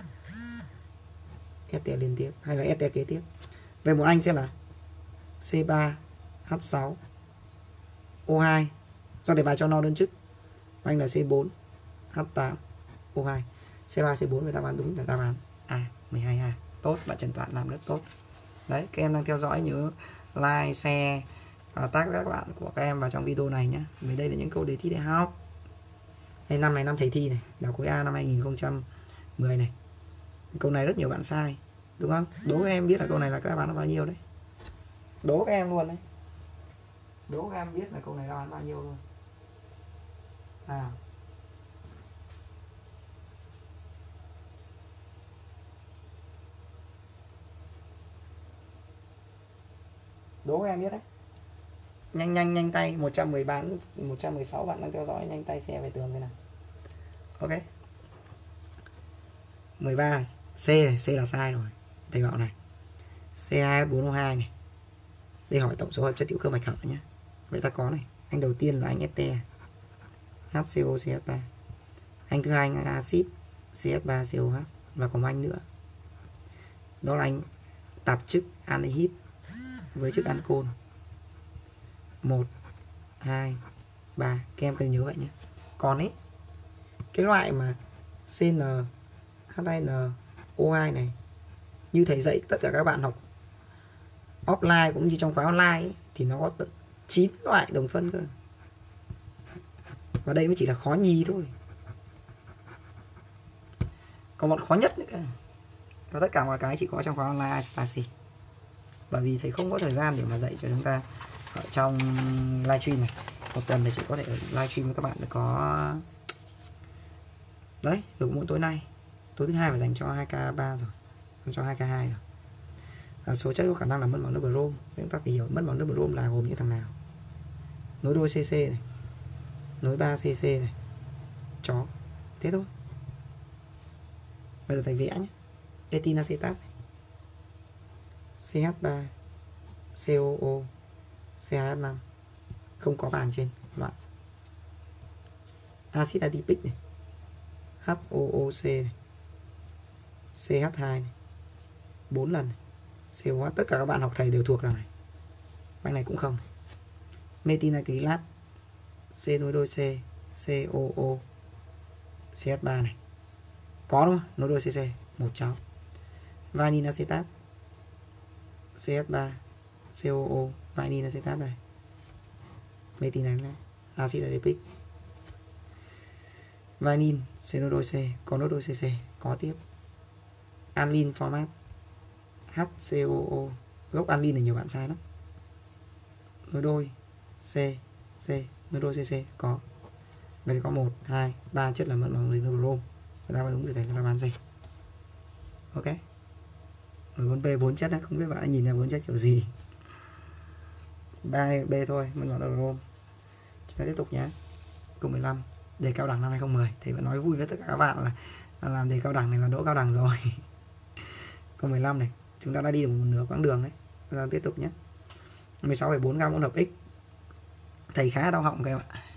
Este liên tiếp hay là este kế tiếp. Vậy một anh sẽ là xê ba H sáu O hai. Do đề bài cho no đơn chức. Anh là xê bốn H tám O hai. xê ba xê bốn với đáp án đúng là đáp án A mười hai A. Tốt, bạn Trần Toản làm rất tốt. Đấy, các em đang theo dõi nhớ like, share và tag các bạn của các em vào trong video này nhé. Vì đây là những câu đề thi đại học. Đây, năm này năm thầy thi này, đào khối A năm hai nghìn không trăm mười này. Câu này rất nhiều bạn sai, đúng không? Đố các em biết là câu này là các bạn nó bao nhiêu đấy. Đố các em luôn đấy. Đố các em biết là câu này đáp án bao nhiêu luôn. À. Đố các em biết đấy. Nhanh nhanh nhanh tay, một trăm mười ba một trăm mười sáu bạn đang theo dõi, nhanh tay share về tường thế nào. Ok. mười ba C này, C là sai rồi. Thầy bảo này. C hai H bốn O hai này. Đây hỏi tổng số hợp chất hữu cơ bạch hở nhé. Vậy ta có này, anh đầu tiên là anh este HCO C H ba. Anh thứ hai anh axit C H ba C O H và còn anh nữa. Đó là anh tạp chức anhydride với chức ancol. một, hai, ba. Các em cần nhớ vậy nhé. Còn ấy, cái loại mà xê en, hát hai en, o hai này, như thầy dạy tất cả các bạn học offline cũng như trong khóa online ấy, thì nó có tận chín loại đồng phân cơ. Và đây mới chỉ là khó nhì thôi. Còn một khó nhất nữa cả. Và tất cả mọi cái chỉ có trong khóa online iStacy. Bởi vì thầy không có thời gian để mà dạy cho chúng ta ở trong livestream này. Một tuần thì chỉ có thể livestream với các bạn được có đấy, được mỗi tối nay. Tối thứ hai phải dành cho hai K ba rồi, dành cho hai K hai rồi. À, số chất có khả năng là mất máu nước brom. Chúng ta phải hiểu mất máu nước brom là gồm những thằng nào. Nối đôi xê xê này, nối ba xê xê này, chó. Thế thôi. Bây giờ thầy vẽ nhé. Etinacetat, xê hát ba, xê o o, xê hai hát năm, không có bàn trên loại. Acid adipic này, hát o o xê này, xê hát hai này, bốn lần này, xê o hát. Tất cả các bạn học thầy đều thuộc rằng này. Bánh này cũng không này. Metinacrylat, C nối đôi C, xê o o, xê hát ba này. Có đúng không? Nối đôi xê xê, một cháu. Vanillin acetat, xê hát ba, xê o o, vanillin acetat này. Metinacrylat, acid adipic. Vanillin, C nối đôi C, có nối đôi xê xê, có tiếp. Anilin format, hát xê o o, gốc anilin này nhiều bạn sai lắm. Nối đôi C, C, nối đôi xê xê, có. Vậy có một, hai, ba chất là mất máu nước brom. Người ta phải đúng để thấy là bán gì. Ok. mười bốn B bốn chất đấy, không biết bạn đã nhìn ra bốn chất kiểu gì. ba B thôi, mất máu nước brom. Chúng ta tiếp tục nhé. Câu mười lăm, đề cao đẳng năm hai không một không. Thì vẫn nói vui với tất cả các bạn là, là làm đề cao đẳng này là đỗ cao đẳng rồi. Câu mười lăm này, chúng ta đã đi được một nửa quãng đường đấy. Bây giờ tiếp tục nhé. mười sáu phẩy bốn gam hỗn hợp X. Thầy khá đau họng các em ạ.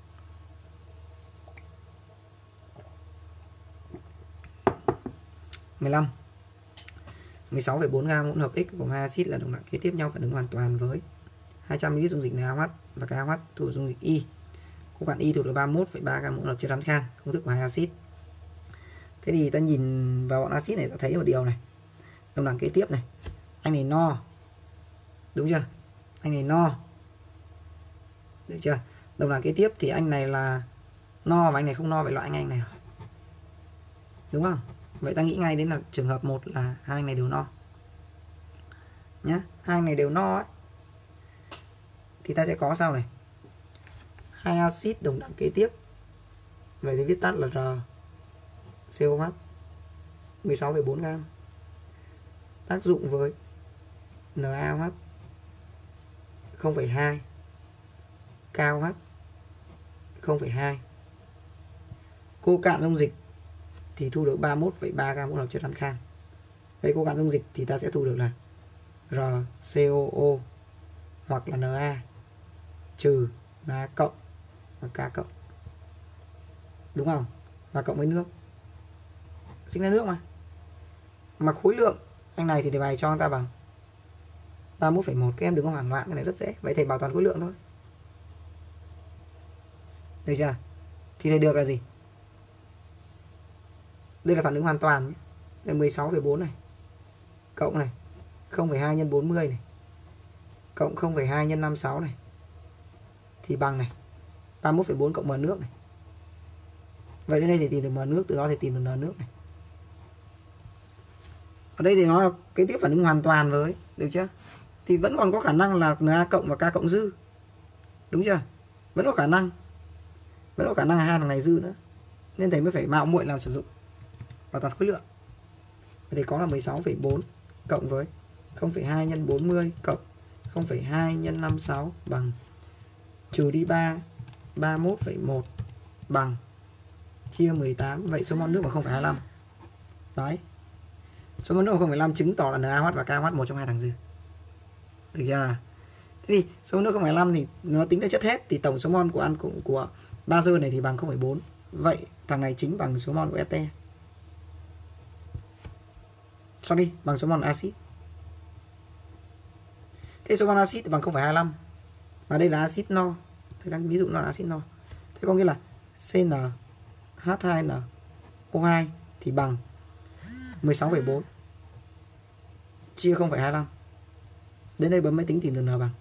mười lăm. mười sáu phẩy bốn gam hỗn hợp X gồm hai axit là đồng đẳng kế tiếp nhau phản ứng hoàn toàn với hai trăm mi li lít dung dịch NaOH và KOH thuộc dung dịch Y. Khối cạn Y thuộc được ba mươi mốt phẩy ba gam hỗn hợp chất rắn khan, công thức của hai axit. Thế thì ta nhìn vào bọn axit này ta thấy một điều này. Đồng đẳng kế tiếp này, anh này no. Đúng chưa? Anh này no. Được chưa? Đồng đẳng kế tiếp thì anh này là no và anh này không no, vậy loại anh anh này. Đúng không? Vậy ta nghĩ ngay đến là trường hợp một là hai anh này đều no. Nhá, hai anh này đều no ấy. Thì ta sẽ có sau này. Hai axit đồng đẳng kế tiếp. Vậy thì viết tắt là R xê o hát mười sáu phẩy bốn gam. Tác dụng với NaOH không phẩy hai, KOH không phẩy hai. Cô cạn dung dịch thì thu được ba mươi mốt phẩy ba gam hỗn hợp chất rắn khan. Vậy cô cạn dung dịch thì ta sẽ thu được là R xê o o hoặc là Na trừ Na cộng và K cộng. Đúng không? Và cộng với nước. Sinh ra nước mà. Mà khối lượng anh này thì đề bài cho người ta bằng ba mươi mốt phẩy một. Các em đừng có hoảng loạn, cái này rất dễ. Vậy thầy bảo toàn khối lượng thôi. Được chưa? Thì thầy được là gì? Đây là phản ứng hoàn toàn nhé. Đây mười sáu phẩy bốn này. Cộng này. không phẩy hai nhân bốn mươi này. Cộng không phẩy hai nhân năm mươi sáu này. Thì bằng này. ba mươi mốt phẩy bốn cộng m nước này. Vậy đến đây thì tìm được m nước, từ đó thì tìm được n nước này. Ở đây thì nó là cái tiếp phản ứng hoàn toàn với, được chưa? Thì vẫn còn có khả năng là Na cộng và K cộng dư. Đúng chưa? Vẫn có khả năng. Vẫn có khả năng là hai thằng này dư nữa. Nên thầy mới phải mạo muội làm sử dụng bảo toàn khối lượng. Thì có là mười sáu phẩy bốn cộng với không phẩy hai nhân bốn mươi cộng không phẩy hai nhân năm mươi sáu bằng trừ đi ba, ba mươi mốt phẩy một bằng chia mười tám. Vậy số mol nước là không phẩy hai mươi lăm. Đấy. Số mol nước là không phẩy hai mươi lăm chứng tỏ là NaOH và KOH một trong hai thằng dư. Được chưa? Thế thì số mol nước không phẩy hai mươi lăm thì nó tính theo chất hết, thì tổng số mol của ăn cũng của bazơ này thì bằng không phẩy bốn. Vậy thằng này chính bằng số mol của este. Sorry, bằng số mol axit. Thế số mol axit bằng không phẩy hai mươi lăm. Và đây là axit no. Thầy đang ví dụ nó là axit no. Thế có nghĩa là xê en hát hai en o hai thì bằng mười sáu phẩy bốn chia không phẩy hai mươi lăm. Đến đây bấm máy tính tìm từ n bằng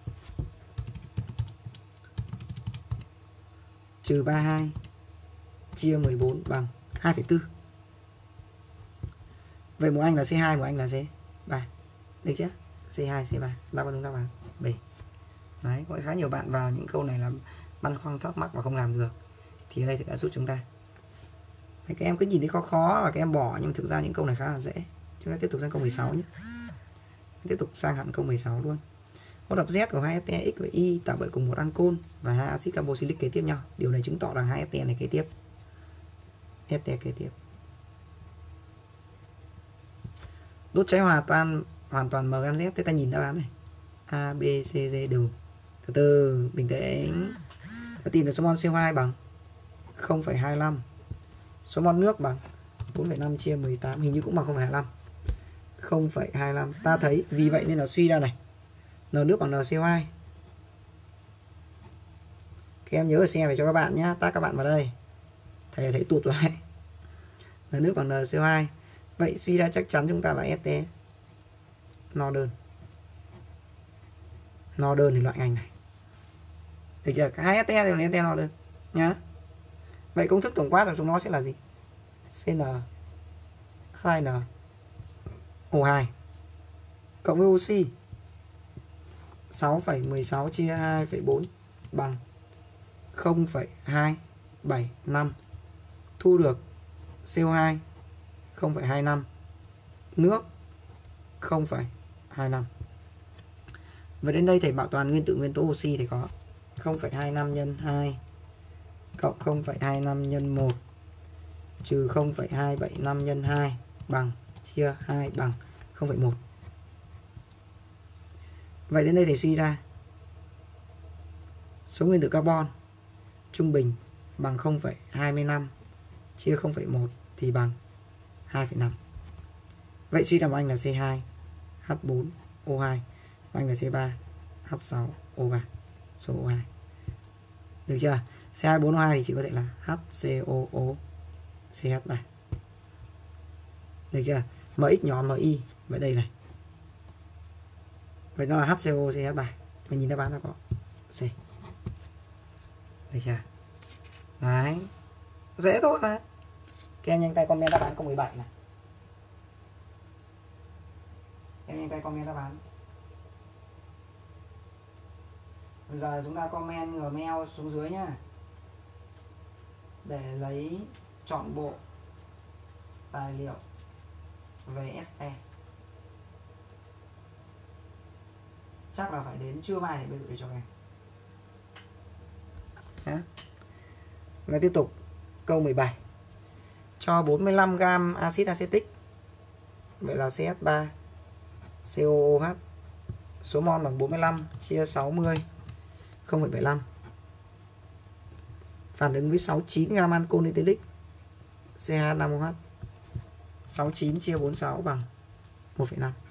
trừ ba mươi hai chia mười bốn bằng hai phẩy bốn. Vậy một anh là xê hai, một anh là xê ba. Được chưa? xê hai, xê ba. Đáp án đúng đáp án B. Đấy, có khá nhiều bạn vào những câu này là băn khoăn thắc mắc và không làm được. Thì ở đây thì đã giúp chúng ta. Đấy, các em cứ nhìn thấy khó khó và các em bỏ, nhưng thực ra những câu này khá là dễ. Chúng ta tiếp tục sang câu mười sáu nhé. Tiếp tục sang hẳn câu mười sáu luôn. Hỗn hợp Z của hai ét tê X và Y tạo bởi cùng một ancol và hai axit carboxylic kế tiếp nhau. Điều này chứng tỏ rằng hai ét tê này kế tiếp. ét tê kế tiếp. Đốt cháy hoàn toàn hoàn toàn M gam Z. Thế ta nhìn đáp án này. A, B, C, D đều. Từ từ, bình tĩnh. Ta tìm được số mol xê o hai bằng không phẩy hai mươi lăm. Số mol nước bằng bốn phẩy năm chia mười tám, hình như cũng bằng không phẩy hai mươi lăm. không phẩy hai mươi lăm. Ta thấy vì vậy nên là suy ra này. N nước bằng N xê o hai. Các em nhớ ở xe về cho các bạn nhé. Tác các bạn vào đây. Thầy thấy tụt rồi. N nước bằng N xê o hai. Vậy suy ra chắc chắn chúng ta là ét tê no đơn. No đơn thì loại ngành này. Được chưa? Hai ét tê đều là ét tê no đơn nhá. Vậy công thức tổng quát của chúng nó sẽ là gì? xê en hai en o hai cộng với oxy sáu phẩy mười sáu chia hai phẩy bốn bằng không phẩy hai bảy năm. Thu được xê o hai không phẩy hai mươi lăm, nước không phẩy hai mươi lăm. Và đến đây thầy bảo toàn nguyên tử nguyên tố oxy thì có không phẩy hai mươi lăm nhân hai cộng không phẩy hai mươi lăm nhân một trừ không phẩy hai bảy năm nhân hai bằng chia hai bằng không phẩy một. Vậy đến đây thầy suy ra số nguyên tử carbon trung bình bằng không phẩy hai mươi lăm chia không phẩy một thì bằng hai phẩy năm. Vậy suy ra của anh là xê hai H bốn O hai và anh là xê ba H sáu O ba, số O hai. Được chưa? xê hai bốn O hai thì chỉ có thể là HCOO xê hát ba. Được chưa? em ích nhỏ em i. Vậy đây này. Vậy nó là HCO xê hát ba. Mình nhìn đáp án là có C. Được chưa? Đấy. Dễ thôi mà. Các em nhanh tay comment đáp án câu mười bảy này. Các em nhanh tay comment đáp án. Bây giờ chúng ta comment Gmail xuống dưới nhá. Để lấy chọn bộ tài liệu về ét tê. Chắc là phải đến trưa mai thì mới gửi cho em. Nhá. Và tiếp tục câu mười bảy. Cho bốn mươi lăm gam axit acetic. Vậy là xê hát ba xê o ô hát. Số mol bằng bốn mươi lăm chia sáu mươi không phẩy bảy mươi lăm. Phản ứng với sáu mươi chín gam ancol ethylic xê hai năm ô hát. sáu mươi chín chia bốn mươi sáu bằng một phẩy năm.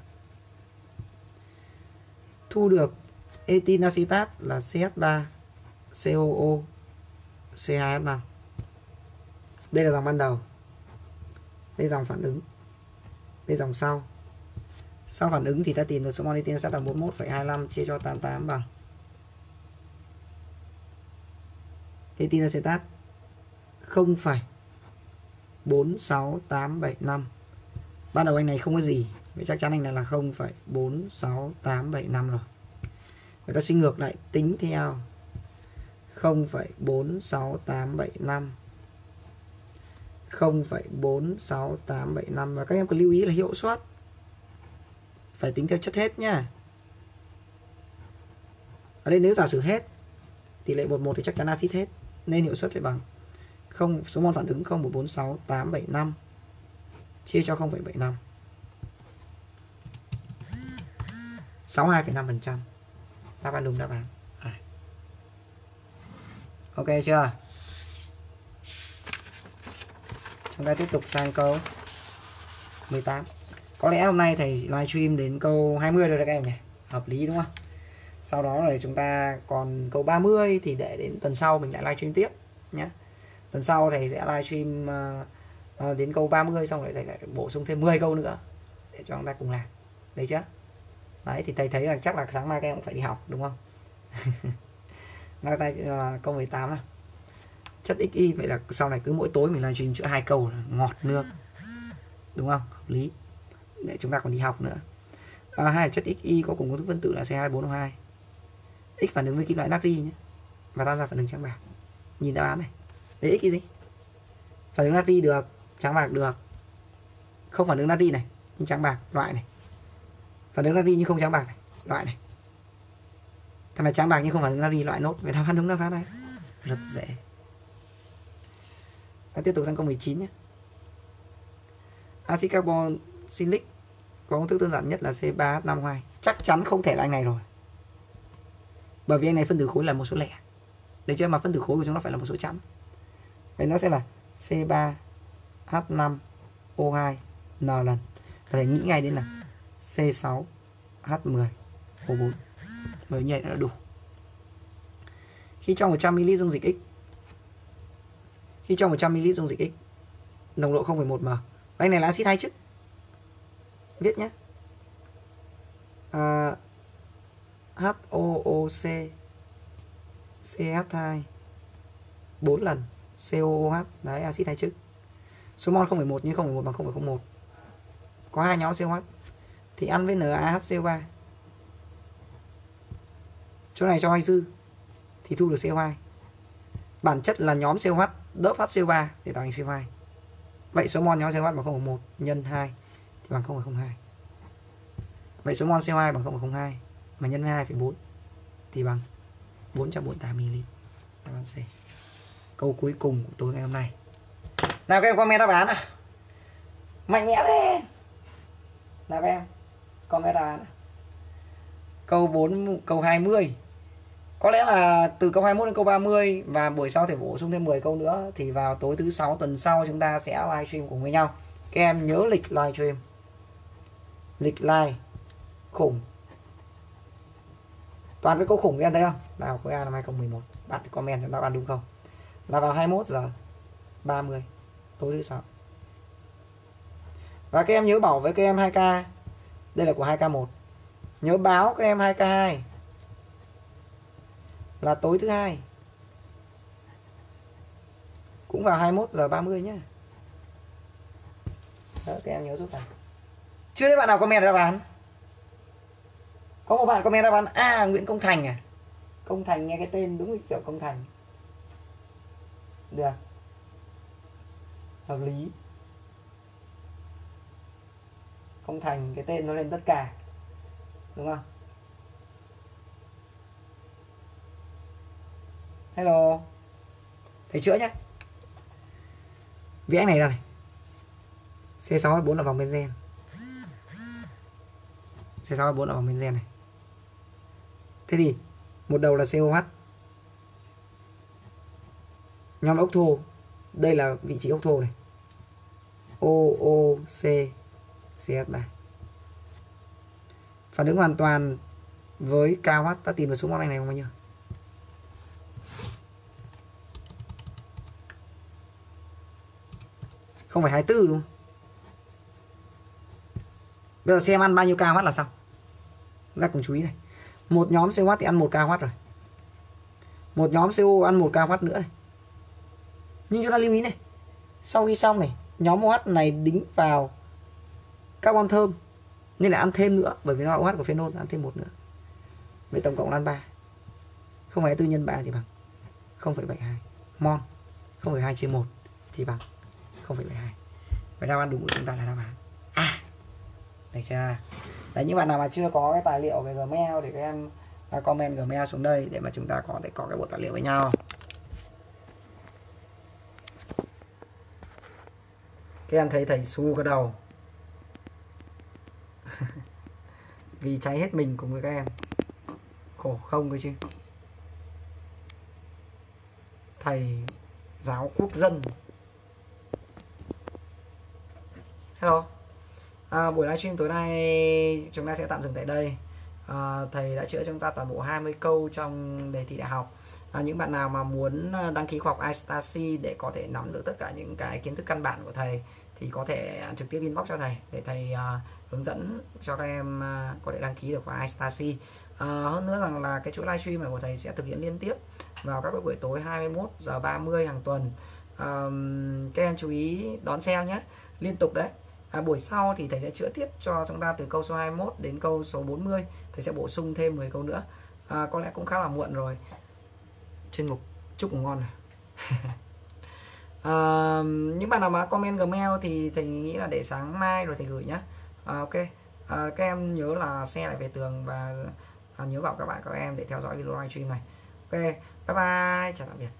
Thu được etin acetat là xê hát ba xê o ô xê hai hát năm. Đây là dòng ban đầu. Đây là dòng phản ứng. Đây là dòng sau. Sau phản ứng thì ta tìm được số mol etin acetat là bốn mươi mốt phẩy hai mươi lăm chia cho tám mươi tám bằng etin acetat không phẩy bốn sáu tám bảy năm. Ban đầu anh này không có gì, vậy chắc chắn anh này là không phẩy bốn sáu tám bảy năm rồi. Người ta suy ngược lại tính theo không phẩy bốn sáu tám bảy năm, không phẩy bốn sáu tám bảy năm. Và các em cần lưu ý là hiệu suất phải tính theo chất hết nhá. Ở đây nếu giả sử hết tỷ lệ một một thì chắc chắn axit hết, nên hiệu suất phải bằng không, số mol phản ứng không phẩy bốn sáu tám bảy năm chia cho không phẩy bảy năm, sáu mươi hai phẩy năm phần trăm. Đáp án đúng đáp án à. Ok chưa? Chúng ta tiếp tục sang câu mười tám. Có lẽ hôm nay thầy livestream đến câu hai mươi rồi đấy các em nhỉ? Hợp lý đúng không? Sau đó rồi chúng ta còn câu ba mươi thì để đến tuần sau mình lại livestream tiếp nhé. Tuần sau thầy sẽ livestream uh, uh, đến câu ba mươi, xong rồi thầy lại bổ sung thêm mười câu nữa để cho chúng ta cùng làm. Đấy chưa? Đấy thì thầy thấy là chắc là sáng mai các em cũng phải đi học đúng không? Ngay tay uh, câu mười tám này. Chất ích y, vậy là sau này cứ mỗi tối mình livestream chữa hai câu là ngọt nước. Đúng không? Hợp lý. Để chúng ta còn đi học nữa. À, hai chất ích y có cùng công thức phân tử là C hai bốn O hai. X phản ứng với kim loại natri nhé, và tan ra phản ứng trắng bạc. Nhìn đáp án này. Đấy, x cái gì? Phản ứng natri được, trắng bạc được. Không phản ứng natri này, nhưng trắng bạc, loại này. Phản ứng natri nhưng không trắng bạc này, loại này. Thằng này trắng bạc nhưng không phản ứng natri, loại nốt. Vậy đáp án đúng đáp án này. Rất dễ. Và tiếp tục sang câu mười chín nhé. Axit carboxylic có công thức đơn giản nhất là C ba H năm O hai. Chắc chắn không thể là anh này rồi, bởi vì anh này phân tử khối là một số lẻ. Đấy chưa? Mà phân tử khối của chúng nó phải là một số chẵn. Vậy nó sẽ là C ba H năm O hai N lần. Và thầy nghĩ ngay đến là C sáu H mười O bốn. Bởi như vậy là đủ. Khi cho một trăm mi li lít dung dịch X, khi cho một trăm mi li lít dung dịch X, nồng độ không phẩy một mol. Và anh này là axit hai chức. Viết nhé. À, H O O C C H hai bốn lần C O O H. Đấy, axit hai chức. Số mol không phẩy một nhưng không phẩy một bằng không phẩy không một. Có hai nhóm C O H thì ăn với NaHCO ba. Chỗ này cho hai dư thì thu được C O hai. Bản chất là nhóm C O H đớp H C O ba để tạo thành C O hai. Vậy số mol nhóm C O H bằng không phẩy một nhân hai thì bằng không phẩy không hai. Vậy số mol C O hai bằng không phẩy không hai mà nhân với hai phẩy bốn thì bằng bốn trăm bốn mươi tám mi li lít. Đáp án C. Câu cuối cùng của tối ngày hôm nay. Nào các em comment đáp án nào. Mạnh mẽ lên. Nào các em comment đáp án. Câu bốn, câu hai mươi. Có lẽ là từ câu hai mươi mốt đến câu ba mươi, và buổi sau thể bổ sung thêm mười câu nữa, thì vào tối thứ sáu tuần sau chúng ta sẽ livestream cùng với nhau. Các em nhớ lịch livestream. Lịch live khủng. Toàn cái câu khủng các em thấy không? Đại học khối A năm hai không một một. Bạn thì comment xem đáp án đúng không? Là vào hai mươi mốt giờ ba mươi tối thứ sáu. Và các em nhớ bảo với các em hai k. Đây là của hai k một. Nhớ báo các em hai k hai là tối thứ hai. Cũng vào hai mươi mốt giờ ba mươi nhé. Đó, các em nhớ giúp thầy. Chưa thấy bạn nào comment đáp án? Có một bạn comment đáp án A, Nguyễn Công Thành à? Công Thành nghe cái tên đúng kiểu Công Thành. Được. Hợp lý. Công Thành cái tên nó lên tất cả. Đúng không? Hello. Thầy chữa nhé. Vẽ anh này ra này. C sáu H bốn là vòng benzen. C sáu H bốn là vòng benzen này. Thế thì một đầu là C O H. Nhóm ốc thô. Đây là vị trí ốc thô này. O O C C H ba. Phản ứng hoàn toàn với K H. Ta tìm được số mol anh này bao nhiêu? Không phải hai mươi tư đúng không? Bây giờ xem ăn bao nhiêu K H là xong. Chúng ta cùng chú ý này. Một nhóm C O H thì ăn một K H rồi. Một nhóm C O ăn một K H nữa này. Nhưng chúng ta lưu ý này. Sau khi xong này, nhóm O H này đính vào carbon thơm, nên là ăn thêm nữa, bởi vì nó là O H của phenol, ăn thêm một nữa. Vậy tổng cộng là ăn ba. không phẩy hai mươi tư nhân ba thì bằng không phẩy bảy hai mol. không phẩy hai chia một thì bằng không phẩy bảy hai. Vậy đáp án đúng của chúng ta là đáp án A. Được chưa? Đấy, những bạn nào mà chưa có cái tài liệu về Gmail thì các em comment Gmail xuống đây để mà chúng ta có thể có cái bộ tài liệu với nhau. Các em thấy thầy xu cái đầu vì cháy hết mình cùng với các em. Khổ không cơ chứ. Thầy giáo quốc dân. Hello. À, buổi livestream tối nay chúng ta sẽ tạm dừng tại đây. À, thầy đã chữa cho chúng ta toàn bộ hai mươi câu trong đề thi đại học. À, những bạn nào mà muốn đăng ký khóa học iStarC để có thể nắm được tất cả những cái kiến thức căn bản của thầy thì có thể trực tiếp inbox cho thầy để thầy uh, hướng dẫn cho các em uh, có thể đăng ký được khóa iStarC. Uh, hơn nữa rằng là cái chuỗi livestream này của thầy sẽ thực hiện liên tiếp vào các buổi tối hai mươi mốt giờ ba mươi hàng tuần. Uh, các em chú ý đón xem nhé, liên tục đấy. À, buổi sau thì thầy sẽ chữa tiếp cho chúng ta từ câu số hai mươi mốt đến câu số bốn mươi. Thầy sẽ bổ sung thêm mười câu nữa. À, có lẽ cũng khá là muộn rồi. Chuyên mục chúc ngủ ngon này. À, những bạn nào mà comment Gmail thì thầy nghĩ là để sáng mai rồi thầy gửi nhé. À, ok. À, các em nhớ là share lại về tường và à, nhớ bảo các bạn các em để theo dõi video livestream này. Ok, bye bye, chào tạm biệt.